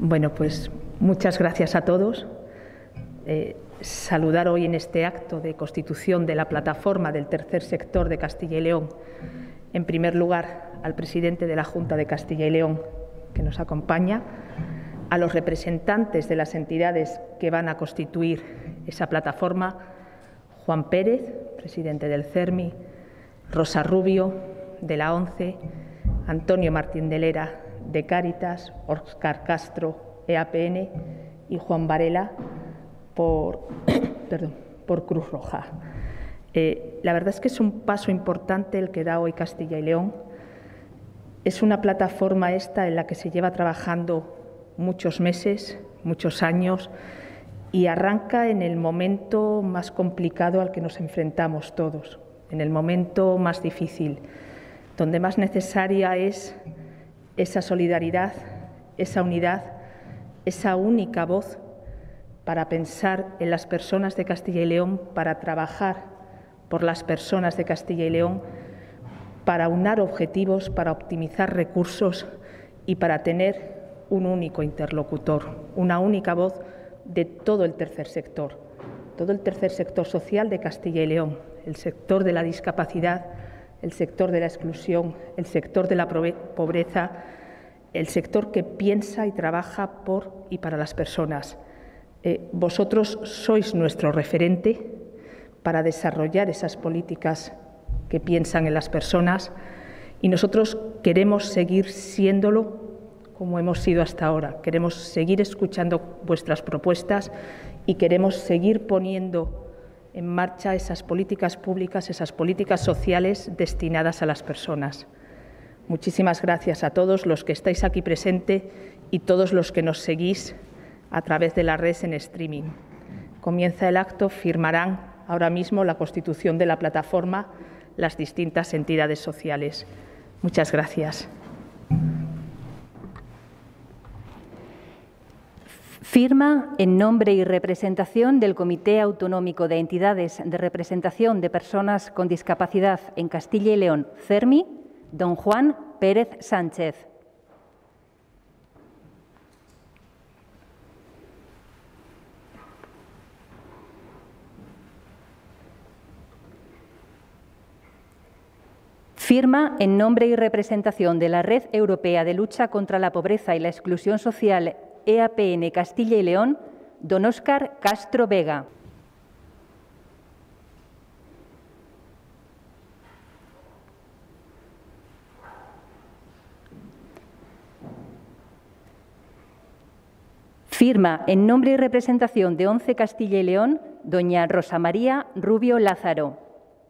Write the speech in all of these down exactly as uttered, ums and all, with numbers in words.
Bueno, pues muchas gracias a todos. Eh, saludar hoy en este acto de constitución de la plataforma del tercer sector de Castilla y León, en primer lugar, al presidente de la Junta de Castilla y León, que nos acompaña, a los representantes de las entidades que van a constituir esa plataforma, Juan Pérez, presidente del CERMI, Rosa Rubio, de la ONCE, Antonio Martín de Lera, de Cáritas, Óscar Castro, E A P N, y Juan Varela, por, perdón, por Cruz Roja. Eh, la verdad es que es un paso importante el que da hoy Castilla y León. Es una plataforma esta en la que se lleva trabajando muchos meses, muchos años, y arranca en el momento más complicado al que nos enfrentamos todos, en el momento más difícil, donde más necesaria es esa solidaridad, esa unidad, esa única voz para pensar en las personas de Castilla y León, para trabajar por las personas de Castilla y León, para unar objetivos, para optimizar recursos y para tener un único interlocutor, una única voz de todo el tercer sector, todo el tercer sector social de Castilla y León, el sector de la discapacidad, el sector de la exclusión, el sector de la pobreza, el sector que piensa y trabaja por y para las personas. Eh, vosotros sois nuestro referente para desarrollar esas políticas que piensan en las personas y nosotros queremos seguir siéndolo como hemos sido hasta ahora. Queremos seguir escuchando vuestras propuestas y queremos seguir poniendo en marcha esas políticas públicas, esas políticas sociales destinadas a las personas. Muchísimas gracias a todos los que estáis aquí presentes y todos los que nos seguís a través de la red en streaming. Comienza el acto, firmarán ahora mismo la constitución de la plataforma las distintas entidades sociales. Muchas gracias. Firma en nombre y representación del Comité Autonómico de Entidades de Representación de Personas con Discapacidad en Castilla y León, CERMI, don Juan Pérez Sánchez. Firma en nombre y representación de la Red Europea de Lucha contra la Pobreza y la Exclusión Social, E A P N Castilla y León, don Óscar Castro Vega. Firma en nombre y representación de ONCE Castilla y León, doña Rosa María Rubio Lázaro.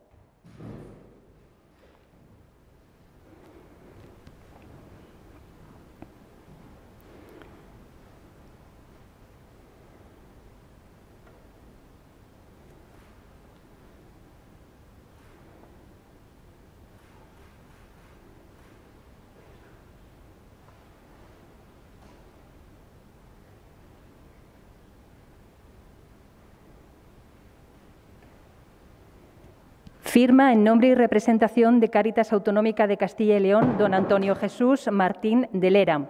Firma en nombre y representación de Cáritas Autonómica de Castilla y León, don Antonio Jesús Martín de Lera.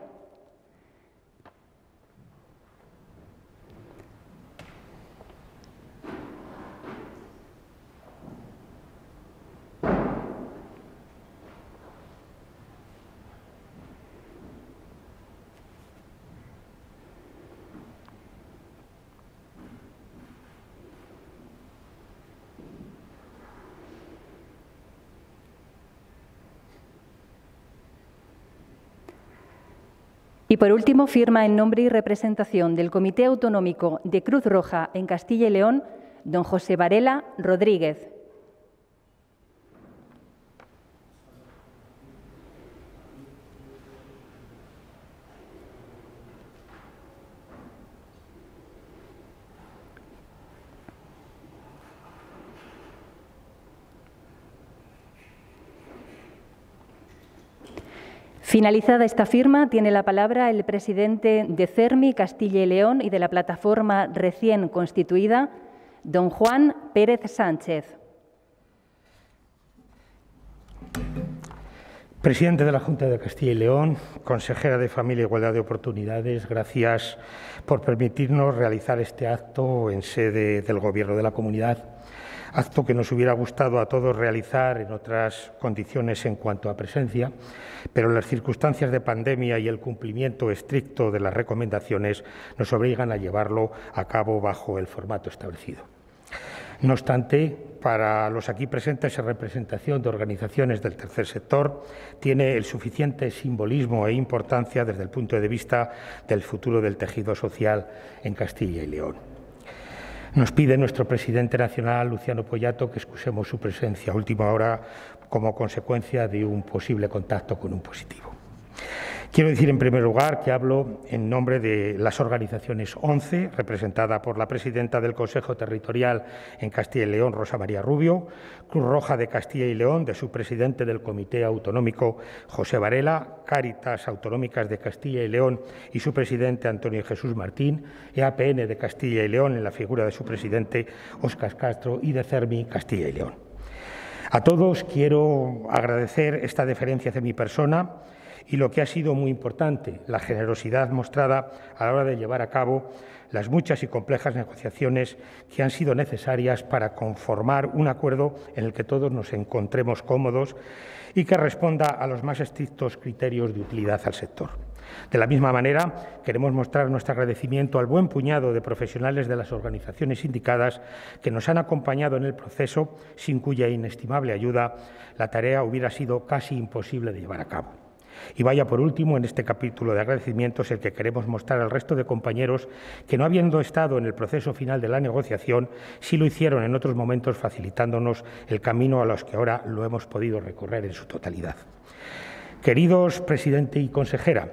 Y, por último, firma en nombre y representación del Comité Autonómico de Cruz Roja en Castilla y León, don José Varela Rodríguez. Finalizada esta firma, tiene la palabra el presidente de CERMI Castilla y León y de la plataforma recién constituida, don Juan Pérez Sánchez. Presidente de la Junta de Castilla y León, consejera de Familia e Igualdad de Oportunidades, gracias por permitirnos realizar este acto en sede del Gobierno de la Comunidad, acto que nos hubiera gustado a todos realizar en otras condiciones en cuanto a presencia, pero las circunstancias de pandemia y el cumplimiento estricto de las recomendaciones nos obligan a llevarlo a cabo bajo el formato establecido. No obstante, para los aquí presentes en representación de organizaciones del tercer sector, tiene el suficiente simbolismo e importancia desde el punto de vista del futuro del tejido social en Castilla y León. Nos pide nuestro presidente nacional, Luciano Poyato, que excusemos su presencia a última hora como consecuencia de un posible contacto con un positivo. Quiero decir, en primer lugar, que hablo en nombre de las organizaciones ONCE, representada por la presidenta del Consejo Territorial en Castilla y León, Rosa María Rubio, Cruz Roja de Castilla y León, de su presidente del Comité Autonómico, José Varela, Cáritas Autonómicas de Castilla y León y su presidente, Antonio Jesús Martín, E A P N de Castilla y León, en la figura de su presidente, Óscar Castro, y de CERMI, Castilla y León. A todos quiero agradecer esta deferencia hacia mi persona y lo que ha sido muy importante, la generosidad mostrada a la hora de llevar a cabo las muchas y complejas negociaciones que han sido necesarias para conformar un acuerdo en el que todos nos encontremos cómodos y que responda a los más estrictos criterios de utilidad al sector. De la misma manera, queremos mostrar nuestro agradecimiento al buen puñado de profesionales de las organizaciones indicadas que nos han acompañado en el proceso, sin cuya inestimable ayuda la tarea hubiera sido casi imposible de llevar a cabo. Y vaya por último, en este capítulo de agradecimientos, el que queremos mostrar al resto de compañeros que, no habiendo estado en el proceso final de la negociación, sí lo hicieron en otros momentos, facilitándonos el camino a los que ahora lo hemos podido recorrer en su totalidad. Queridos presidente y consejera,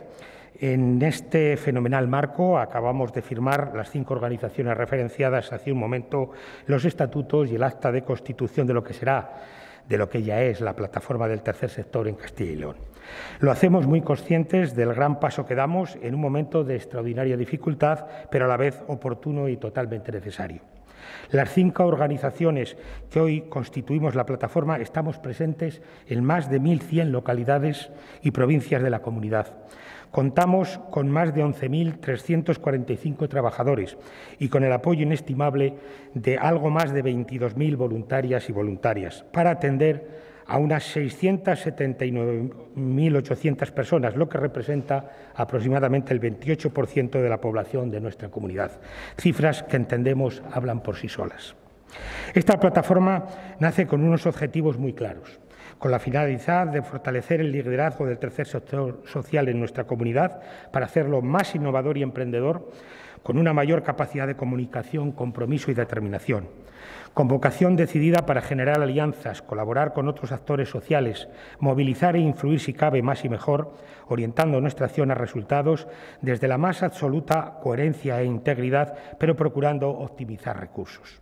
en este fenomenal marco acabamos de firmar las cinco organizaciones referenciadas hace un momento los estatutos y el acta de constitución de lo que será, de lo que ya es la plataforma del tercer sector en Castilla y León. Lo hacemos muy conscientes del gran paso que damos en un momento de extraordinaria dificultad, pero a la vez oportuno y totalmente necesario. Las cinco organizaciones que hoy constituimos la plataforma estamos presentes en más de mil cien localidades y provincias de la comunidad. Contamos con más de once mil trescientos cuarenta y cinco trabajadores y con el apoyo inestimable de algo más de veintidós mil voluntarias y voluntarias para atender a unas seiscientas setenta y nueve mil ochocientas personas, lo que representa aproximadamente el veintiocho por ciento de la población de nuestra comunidad, cifras que entendemos hablan por sí solas. Esta plataforma nace con unos objetivos muy claros, con la finalidad de fortalecer el liderazgo del tercer sector social en nuestra comunidad para hacerlo más innovador y emprendedor, con una mayor capacidad de comunicación, compromiso y determinación, con vocación decidida para generar alianzas, colaborar con otros actores sociales, movilizar e influir si cabe más y mejor, orientando nuestra acción a resultados desde la más absoluta coherencia e integridad, pero procurando optimizar recursos.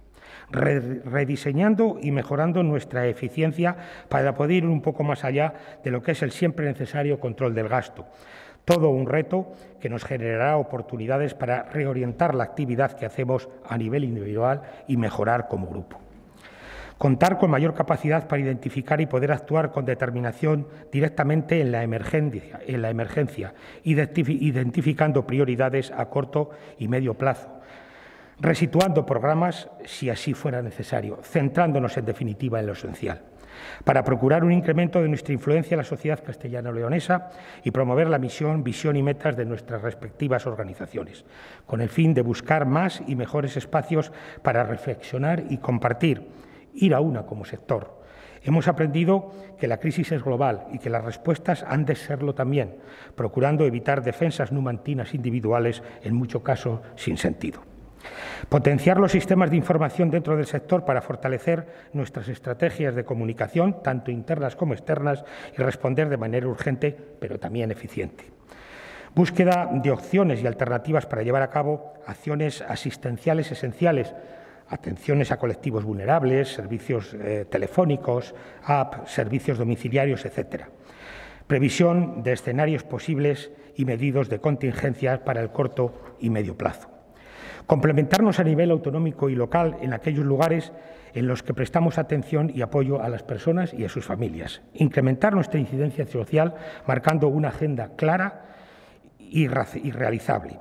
Rediseñando y mejorando nuestra eficiencia para poder ir un poco más allá de lo que es el siempre necesario control del gasto. Todo un reto que nos generará oportunidades para reorientar la actividad que hacemos a nivel individual y mejorar como grupo. Contar con mayor capacidad para identificar y poder actuar con determinación directamente en la emergencia, en la emergencia identificando prioridades a corto y medio plazo, resituando programas si así fuera necesario, centrándonos en definitiva en lo esencial, para procurar un incremento de nuestra influencia en la sociedad castellano-leonesa y promover la misión, visión y metas de nuestras respectivas organizaciones, con el fin de buscar más y mejores espacios para reflexionar y compartir, ir a una como sector. Hemos aprendido que la crisis es global y que las respuestas han de serlo también, procurando evitar defensas numantinas individuales, en mucho caso sin sentido. Potenciar los sistemas de información dentro del sector para fortalecer nuestras estrategias de comunicación, tanto internas como externas, y responder de manera urgente, pero también eficiente. Búsqueda de opciones y alternativas para llevar a cabo acciones asistenciales esenciales, atenciones a colectivos vulnerables, servicios eh, telefónicos, app, servicios domiciliarios, etcétera. Previsión de escenarios posibles y medidos de contingencia para el corto y medio plazo. Complementarnos a nivel autonómico y local en aquellos lugares en los que prestamos atención y apoyo a las personas y a sus familias. Incrementar nuestra incidencia social marcando una agenda clara y realizable.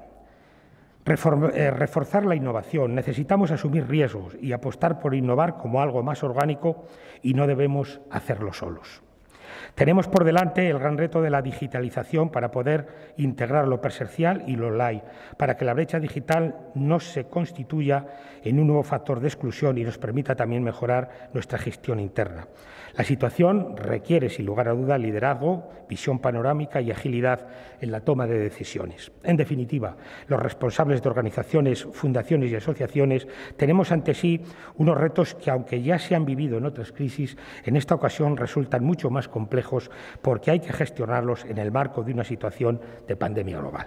Reforzar la innovación. Necesitamos asumir riesgos y apostar por innovar como algo más orgánico y no debemos hacerlo solos. Tenemos por delante el gran reto de la digitalización para poder integrar lo presencial y lo online, para que la brecha digital no se constituya en un nuevo factor de exclusión y nos permita también mejorar nuestra gestión interna. La situación requiere, sin lugar a duda, liderazgo, visión panorámica y agilidad en la toma de decisiones. En definitiva, los responsables de organizaciones, fundaciones y asociaciones tenemos ante sí unos retos que, aunque ya se han vivido en otras crisis, en esta ocasión resultan mucho más complejos porque hay que gestionarlos en el marco de una situación de pandemia global.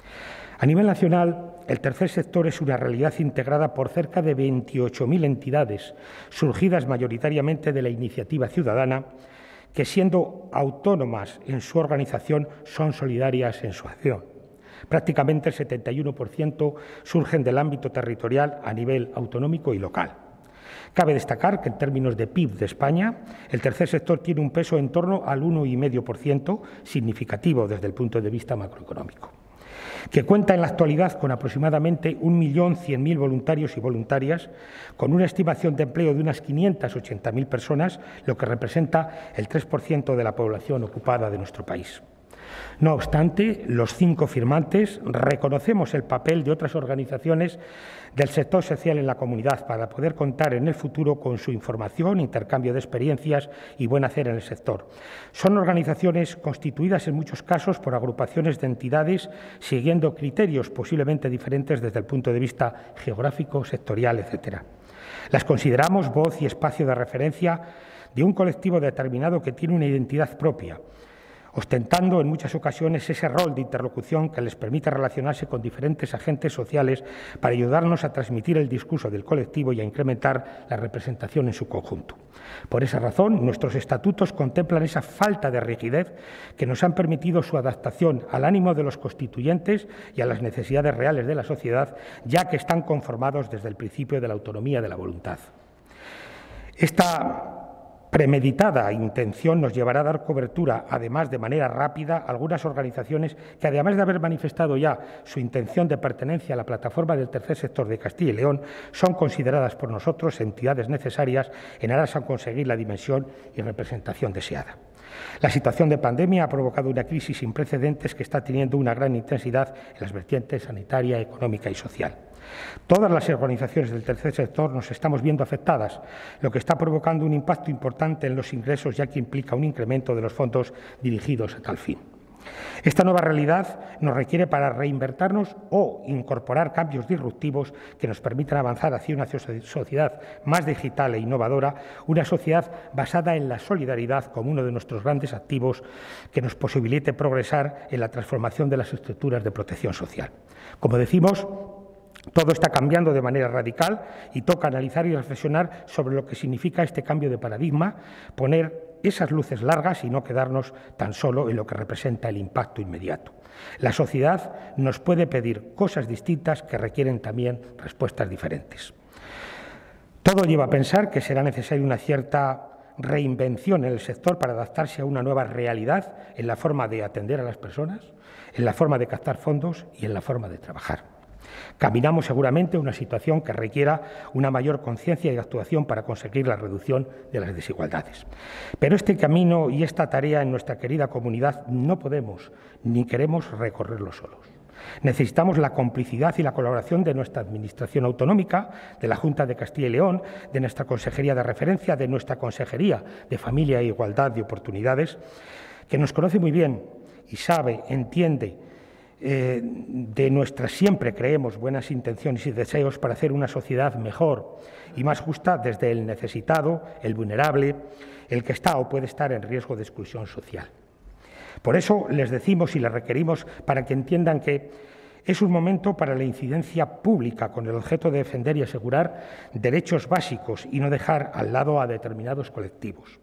A nivel nacional, el tercer sector es una realidad integrada por cerca de veintiocho mil entidades, surgidas mayoritariamente de la iniciativa ciudadana, que, siendo autónomas en su organización, son solidarias en su acción. Prácticamente el setenta y uno por ciento surgen del ámbito territorial a nivel autonómico y local. Cabe destacar que, en términos de P I B de España, el tercer sector tiene un peso en torno al uno coma cinco por ciento, significativo desde el punto de vista macroeconómico, que cuenta en la actualidad con aproximadamente un millón cien mil voluntarios y voluntarias, con una estimación de empleo de unas quinientas ochenta mil personas, lo que representa el tres por ciento de la población ocupada de nuestro país. No obstante, los cinco firmantes reconocemos el papel de otras organizaciones del sector social en la comunidad para poder contar en el futuro con su información, intercambio de experiencias y buen hacer en el sector. Son organizaciones constituidas en muchos casos por agrupaciones de entidades siguiendo criterios posiblemente diferentes desde el punto de vista geográfico, sectorial, etcétera. Las consideramos voz y espacio de referencia de un colectivo determinado que tiene una identidad propia, ostentando en muchas ocasiones ese rol de interlocución que les permite relacionarse con diferentes agentes sociales para ayudarnos a transmitir el discurso del colectivo y a incrementar la representación en su conjunto. Por esa razón, nuestros estatutos contemplan esa falta de rigidez que nos han permitido su adaptación al ánimo de los constituyentes y a las necesidades reales de la sociedad, ya que están conformados desde el principio de la autonomía de la voluntad. Esta premeditada intención nos llevará a dar cobertura, además de manera rápida, a algunas organizaciones que, además de haber manifestado ya su intención de pertenencia a la plataforma del tercer sector de Castilla y León, son consideradas por nosotros entidades necesarias en aras a conseguir la dimensión y representación deseada. La situación de pandemia ha provocado una crisis sin precedentes que está teniendo una gran intensidad en las vertientes sanitaria, económica y social. Todas las organizaciones del tercer sector nos estamos viendo afectadas, lo que está provocando un impacto importante en los ingresos, ya que implica un incremento de los fondos dirigidos a tal fin. Esta nueva realidad nos requiere para reinvertirnos o incorporar cambios disruptivos que nos permitan avanzar hacia una sociedad más digital e innovadora, una sociedad basada en la solidaridad como uno de nuestros grandes activos que nos posibilite progresar en la transformación de las estructuras de protección social. Como decimos, todo está cambiando de manera radical y toca analizar y reflexionar sobre lo que significa este cambio de paradigma, poner esas luces largas y no quedarnos tan solo en lo que representa el impacto inmediato. La sociedad nos puede pedir cosas distintas que requieren también respuestas diferentes. Todo lleva a pensar que será necesaria una cierta reinvención en el sector para adaptarse a una nueva realidad en la forma de atender a las personas, en la forma de captar fondos y en la forma de trabajar. Caminamos seguramente a una situación que requiera una mayor conciencia y actuación para conseguir la reducción de las desigualdades. Pero este camino y esta tarea en nuestra querida comunidad no podemos ni queremos recorrerlo solos. Necesitamos la complicidad y la colaboración de nuestra Administración autonómica, de la Junta de Castilla y León, de nuestra Consejería de Referencia, de nuestra Consejería de Familia e Igualdad de Oportunidades, que nos conoce muy bien y sabe, entiende, Eh, de nuestras, siempre creemos, buenas intenciones y deseos para hacer una sociedad mejor y más justa desde el necesitado, el vulnerable, el que está o puede estar en riesgo de exclusión social. Por eso les decimos y les requerimos para que entiendan que es un momento para la incidencia pública con el objeto de defender y asegurar derechos básicos y no dejar al lado a determinados colectivos.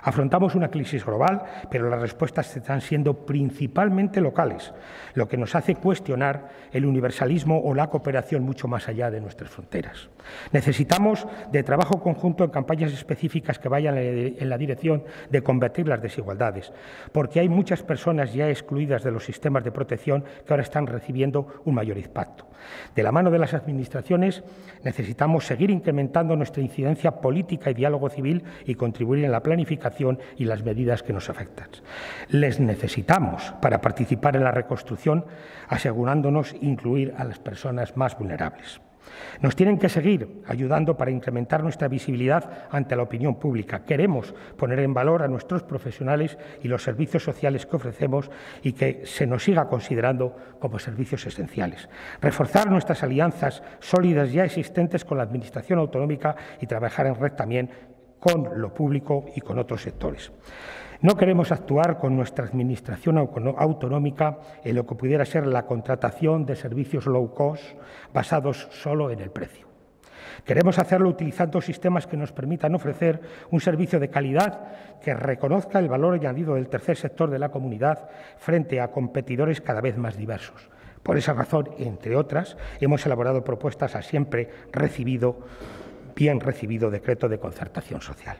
Afrontamos una crisis global, pero las respuestas están siendo principalmente locales, lo que nos hace cuestionar el universalismo o la cooperación mucho más allá de nuestras fronteras. Necesitamos de trabajo conjunto en campañas específicas que vayan en la dirección de combatir las desigualdades, porque hay muchas personas ya excluidas de los sistemas de protección que ahora están recibiendo un mayor impacto. De la mano de las administraciones necesitamos seguir incrementando nuestra incidencia política y diálogo civil y contribuir en la planificación y las medidas que nos afectan. Les necesitamos para participar en la reconstrucción, asegurándonos incluir a las personas más vulnerables. Nos tienen que seguir ayudando para incrementar nuestra visibilidad ante la opinión pública. Queremos poner en valor a nuestros profesionales y los servicios sociales que ofrecemos y que se nos siga considerando como servicios esenciales. Reforzar nuestras alianzas sólidas ya existentes con la Administración autonómica y trabajar en red también con lo público y con otros sectores. No queremos actuar con nuestra Administración autonómica en lo que pudiera ser la contratación de servicios low cost basados solo en el precio. Queremos hacerlo utilizando sistemas que nos permitan ofrecer un servicio de calidad que reconozca el valor añadido del tercer sector de la comunidad frente a competidores cada vez más diversos. Por esa razón, entre otras, hemos elaborado propuestas a siempre recibido bien recibido decreto de concertación social.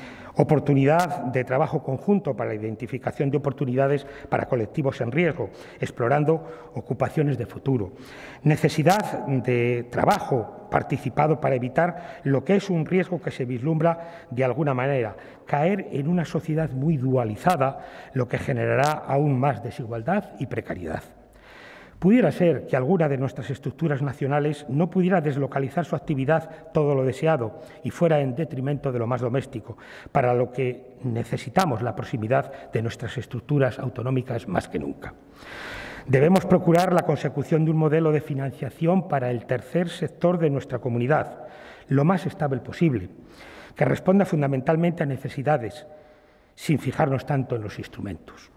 Oportunidad de trabajo conjunto para la identificación de oportunidades para colectivos en riesgo, explorando ocupaciones de futuro. Necesidad de trabajo participado para evitar lo que es un riesgo que se vislumbra de alguna manera, caer en una sociedad muy dualizada, lo que generará aún más desigualdad y precariedad. Pudiera ser que alguna de nuestras estructuras nacionales no pudiera deslocalizar su actividad todo lo deseado y fuera en detrimento de lo más doméstico, para lo que necesitamos la proximidad de nuestras estructuras autonómicas más que nunca. Debemos procurar la consecución de un modelo de financiación para el tercer sector de nuestra comunidad, lo más estable posible, que responda fundamentalmente a necesidades, sin fijarnos tanto en los instrumentos.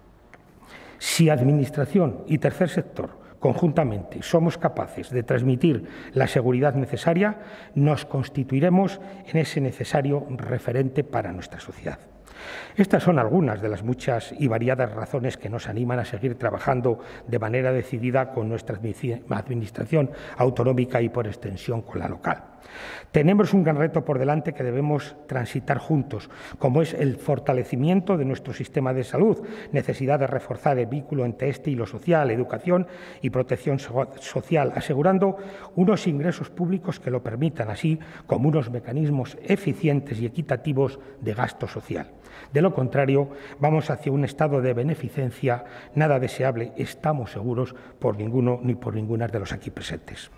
Si Administración y tercer sector conjuntamente somos capaces de transmitir la seguridad necesaria, nos constituiremos en ese necesario referente para nuestra sociedad. Estas son algunas de las muchas y variadas razones que nos animan a seguir trabajando de manera decidida con nuestra Administración autonómica y, por extensión, con la local. Tenemos un gran reto por delante que debemos transitar juntos, como es el fortalecimiento de nuestro sistema de salud, necesidad de reforzar el vínculo entre este y lo social, educación y protección social, asegurando unos ingresos públicos que lo permitan, así como unos mecanismos eficientes y equitativos de gasto social. De lo contrario, vamos hacia un estado de beneficencia nada deseable, estamos seguros, por ninguno ni por ninguna de los aquí presentes.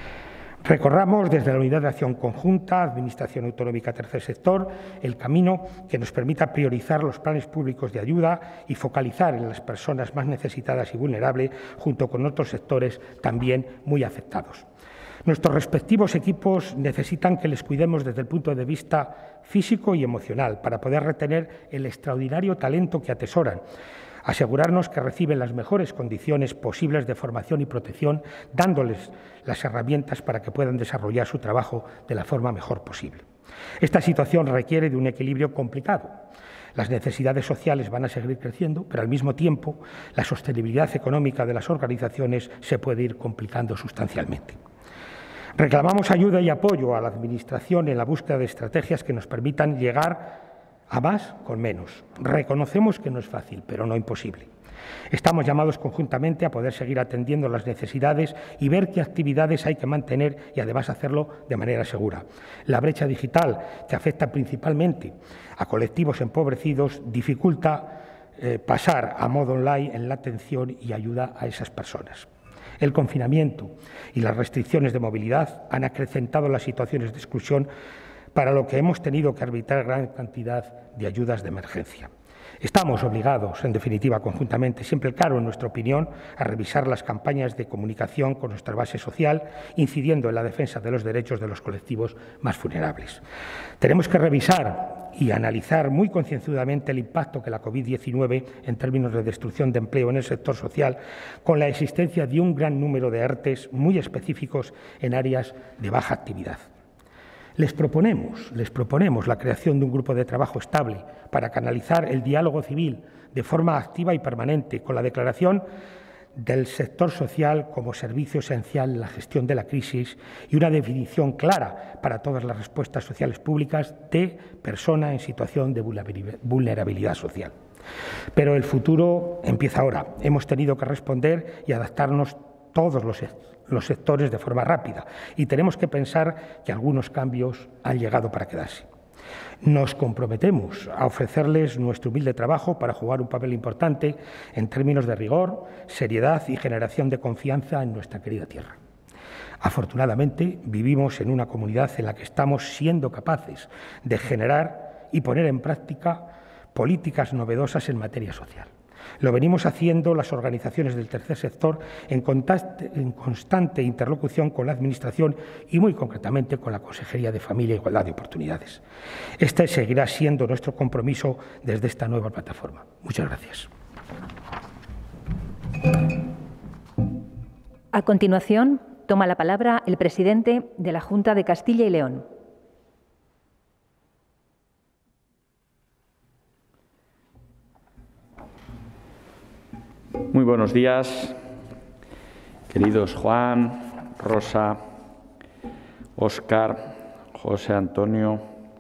Recorramos desde la Unidad de Acción Conjunta, Administración Autonómica, Tercer Sector, el camino que nos permita priorizar los planes públicos de ayuda y focalizar en las personas más necesitadas y vulnerables, junto con otros sectores también muy afectados. Nuestros respectivos equipos necesitan que les cuidemos desde el punto de vista físico y emocional para poder retener el extraordinario talento que atesoran, asegurarnos que reciben las mejores condiciones posibles de formación y protección, dándoles las herramientas para que puedan desarrollar su trabajo de la forma mejor posible. Esta situación requiere de un equilibrio complicado. Las necesidades sociales van a seguir creciendo, pero al mismo tiempo la sostenibilidad económica de las organizaciones se puede ir complicando sustancialmente. Reclamamos ayuda y apoyo a la Administración en la búsqueda de estrategias que nos permitan llegar a más con menos. Reconocemos que no es fácil, pero no imposible. Estamos llamados conjuntamente a poder seguir atendiendo las necesidades y ver qué actividades hay que mantener y además hacerlo de manera segura. La brecha digital, que afecta principalmente a colectivos empobrecidos, dificulta eh, pasar a modo online en la atención y ayuda a esas personas. El confinamiento y las restricciones de movilidad han acrecentado las situaciones de exclusión, para lo que hemos tenido que arbitrar gran cantidad de ayudas de emergencia. Estamos obligados, en definitiva, conjuntamente, siempre claro, en nuestra opinión, a revisar las campañas de comunicación con nuestra base social, incidiendo en la defensa de los derechos de los colectivos más vulnerables. Tenemos que revisar y analizar muy concienzudamente el impacto que la COVID diecinueve en términos de destrucción de empleo en el sector social, con la existencia de un gran número de ERTEs muy específicos en áreas de baja actividad. Les proponemos, les proponemos la creación de un grupo de trabajo estable para canalizar el diálogo civil de forma activa y permanente, con la declaración del sector social como servicio esencial en la gestión de la crisis y una definición clara para todas las respuestas sociales públicas de persona en situación de vulnerabilidad social. Pero el futuro empieza ahora. Hemos tenido que responder y adaptarnos todos los, los sectores de forma rápida y tenemos que pensar que algunos cambios han llegado para quedarse. Nos comprometemos a ofrecerles nuestro humilde trabajo para jugar un papel importante en términos de rigor, seriedad y generación de confianza en nuestra querida tierra. Afortunadamente, vivimos en una comunidad en la que estamos siendo capaces de generar y poner en práctica políticas novedosas en materia social. Lo venimos haciendo las organizaciones del tercer sector en constante, en constante interlocución con la Administración y, muy concretamente, con la Consejería de Familia e Igualdad de Oportunidades. Este seguirá siendo nuestro compromiso desde esta nueva plataforma. Muchas gracias. A continuación, toma la palabra el presidente de la Junta de Castilla y León. Muy buenos días, queridos Juan, Rosa, Óscar, José Antonio,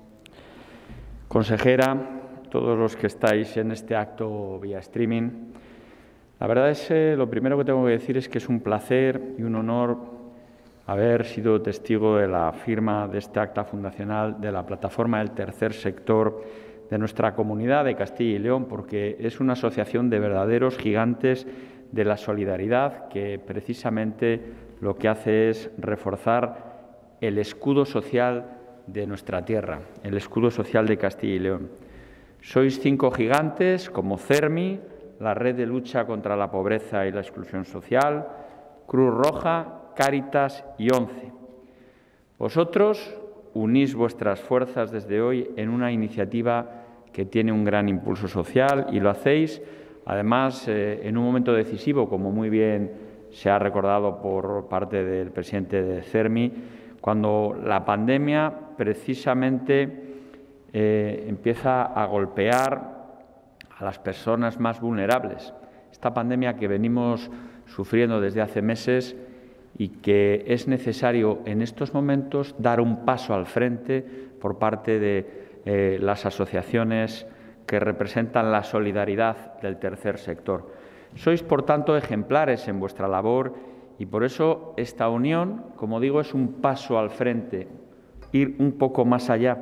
consejera, todos los que estáis en este acto vía streaming. La verdad es que lo primero que tengo que decir es que es un placer y un honor haber sido testigo de la firma de este acta fundacional de la Plataforma del Tercer Sector de nuestra comunidad de Castilla y León, porque es una asociación de verdaderos gigantes de la solidaridad que precisamente lo que hace es reforzar el escudo social de nuestra tierra, el escudo social de Castilla y León. Sois cinco gigantes como CERMI, la Red de Lucha contra la Pobreza y la Exclusión Social, Cruz Roja, Cáritas y ONCE. Vosotros unís vuestras fuerzas desde hoy en una iniciativa que tiene un gran impulso social y lo hacéis, además, eh, en un momento decisivo, como muy bien se ha recordado por parte del presidente de CERMI, cuando la pandemia precisamente eh, empieza a golpear a las personas más vulnerables. Esta pandemia que venimos sufriendo desde hace meses y que es necesario en estos momentos dar un paso al frente por parte de eh, las asociaciones que representan la solidaridad del tercer sector. Sois, por tanto, ejemplares en vuestra labor y por eso esta unión, como digo, es un paso al frente, ir un poco más allá.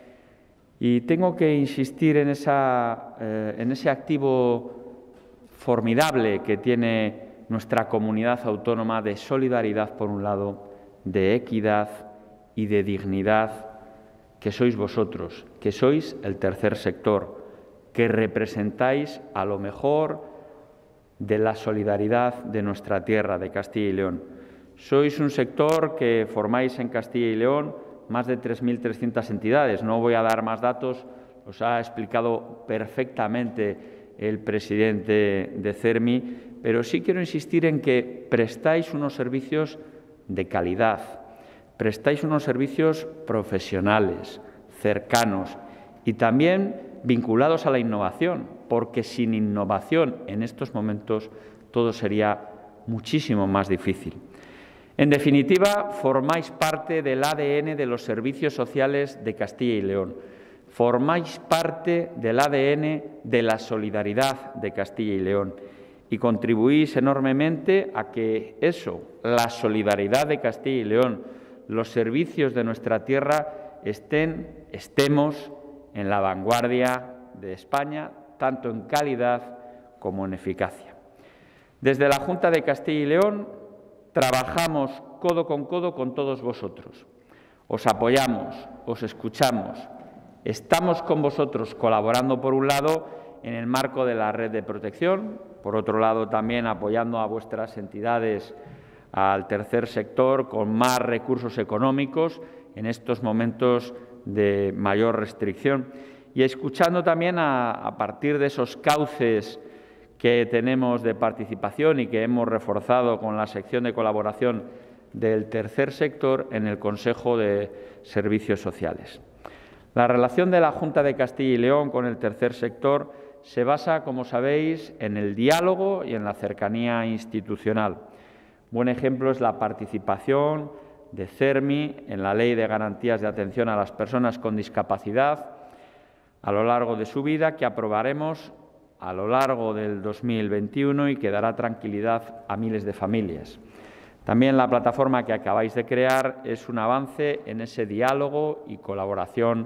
Y tengo que insistir en, esa, eh, en ese activo formidable que tiene nuestra comunidad autónoma de solidaridad, por un lado, de equidad y de dignidad, que sois vosotros, que sois el tercer sector, que representáis a lo mejor de la solidaridad de nuestra tierra, de Castilla y León. Sois un sector que formáis en Castilla y León más de tres mil trescientas entidades. No voy a dar más datos, los ha explicado perfectamente el presidente de CERMI, pero sí quiero insistir en que prestáis unos servicios de calidad, prestáis unos servicios profesionales, cercanos y también vinculados a la innovación, porque sin innovación en estos momentos todo sería muchísimo más difícil. En definitiva, formáis parte del A D N de los servicios sociales de Castilla y León. Formáis parte del A D N de la solidaridad de Castilla y León y contribuís enormemente a que eso, la solidaridad de Castilla y León, los servicios de nuestra tierra estén, estemos en la vanguardia de España, tanto en calidad como en eficacia. Desde la Junta de Castilla y León trabajamos codo con codo con todos vosotros. Os apoyamos, os escuchamos, estamos con vosotros colaborando, por un lado, en el marco de la red de protección, por otro lado, también apoyando a vuestras entidades, al tercer sector, con más recursos económicos en estos momentos de mayor restricción y escuchando también a, a partir de esos cauces que tenemos de participación y que hemos reforzado con la sección de colaboración del tercer sector en el Consejo de Servicios Sociales. La relación de la Junta de Castilla y León con el tercer sector se basa, como sabéis, en el diálogo y en la cercanía institucional. Buen ejemplo es la participación de CERMI en la Ley de Garantías de Atención a las Personas con Discapacidad a lo largo de su vida, que aprobaremos a lo largo del dos mil veintiuno y que dará tranquilidad a miles de familias. También la plataforma que acabáis de crear es un avance en ese diálogo y colaboración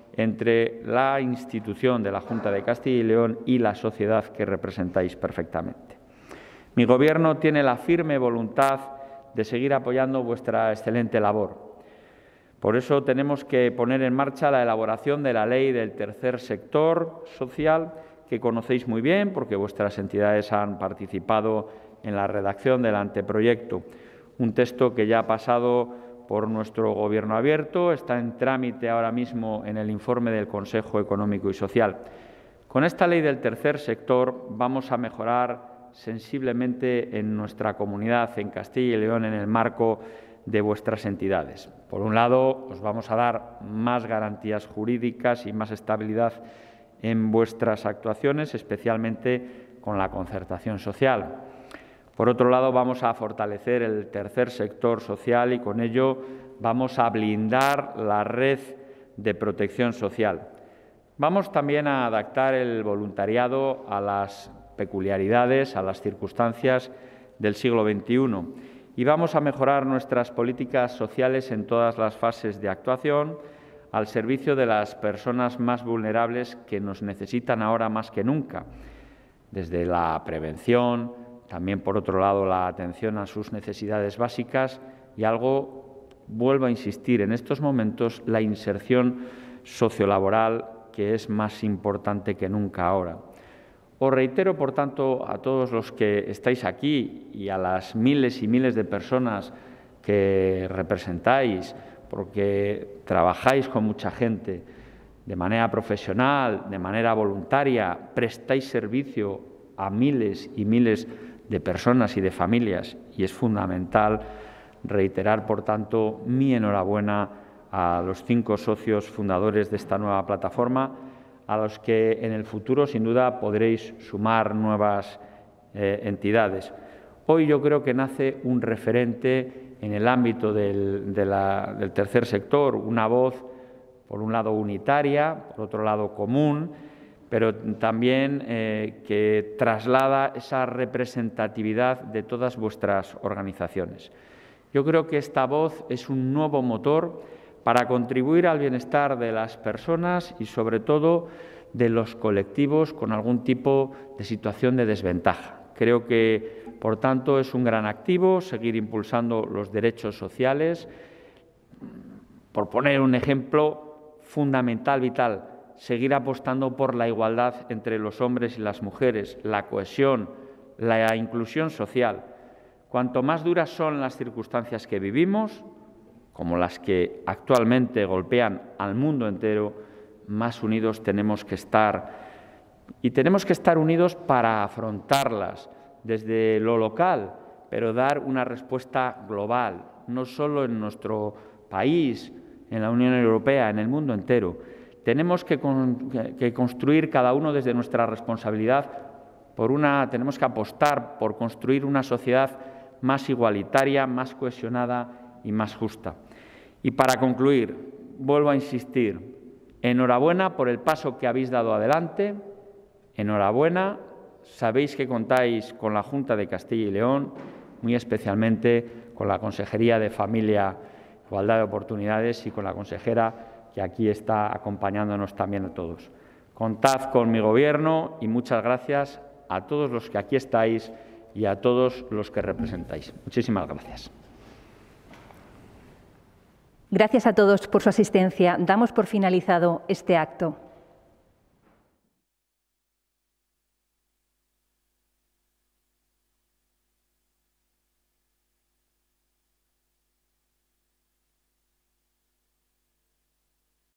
entre la institución de la Junta de Castilla y León y la sociedad que representáis perfectamente. Mi Gobierno tiene la firme voluntad de seguir apoyando vuestra excelente labor. Por eso tenemos que poner en marcha la elaboración de la Ley del Tercer Sector Social, que conocéis muy bien porque vuestras entidades han participado en la redacción del anteproyecto. Un texto que ya ha pasado por nuestro Gobierno abierto, está en trámite ahora mismo en el informe del Consejo Económico y Social. Con esta ley del tercer sector vamos a mejorar sensiblemente en nuestra comunidad, en Castilla y León, en el marco de vuestras entidades. Por un lado, os vamos a dar más garantías jurídicas y más estabilidad en vuestras actuaciones, especialmente con la concertación social. Por otro lado, vamos a fortalecer el tercer sector social y con ello vamos a blindar la red de protección social. Vamos también a adaptar el voluntariado a las peculiaridades, a las circunstancias del siglo veintiuno y vamos a mejorar nuestras políticas sociales en todas las fases de actuación al servicio de las personas más vulnerables que nos necesitan ahora más que nunca, desde la prevención, también, por otro lado, la atención a sus necesidades básicas y algo, vuelvo a insistir, en estos momentos la inserción sociolaboral, que es más importante que nunca ahora. Os reitero, por tanto, a todos los que estáis aquí y a las miles y miles de personas que representáis, porque trabajáis con mucha gente de manera profesional, de manera voluntaria, prestáis servicio a miles y miles de personas y de familias, y es fundamental reiterar, por tanto, mi enhorabuena a los cinco socios fundadores de esta nueva plataforma, a los que en el futuro, sin duda, podréis sumar nuevas eh, entidades. Hoy yo creo que nace un referente en el ámbito del, de la, del tercer sector, una voz, por un lado, unitaria, por otro lado, común, pero también eh, que traslada esa representatividad de todas vuestras organizaciones. Yo creo que esta voz es un nuevo motor para contribuir al bienestar de las personas y, sobre todo, de los colectivos con algún tipo de situación de desventaja. Creo que, por tanto, es un gran activo seguir impulsando los derechos sociales. Por poner un ejemplo fundamental, vital, seguir apostando por la igualdad entre los hombres y las mujeres, la cohesión, la inclusión social. Cuanto más duras son las circunstancias que vivimos, como las que actualmente golpean al mundo entero, más unidos tenemos que estar. Y tenemos que estar unidos para afrontarlas desde lo local, pero dar una respuesta global, no solo en nuestro país, en la Unión Europea, en el mundo entero. Tenemos que, con, que construir cada uno desde nuestra responsabilidad por una, tenemos que apostar por construir una sociedad más igualitaria, más cohesionada y más justa. Y para concluir, vuelvo a insistir, enhorabuena por el paso que habéis dado adelante, enhorabuena, sabéis que contáis con la Junta de Castilla y León, muy especialmente con la Consejería de Familia, Igualdad de Oportunidades y con la consejera que aquí está acompañándonos también a todos. Contad con mi Gobierno y muchas gracias a todos los que aquí estáis y a todos los que representáis. Muchísimas gracias. Gracias a todos por su asistencia. Damos por finalizado este acto.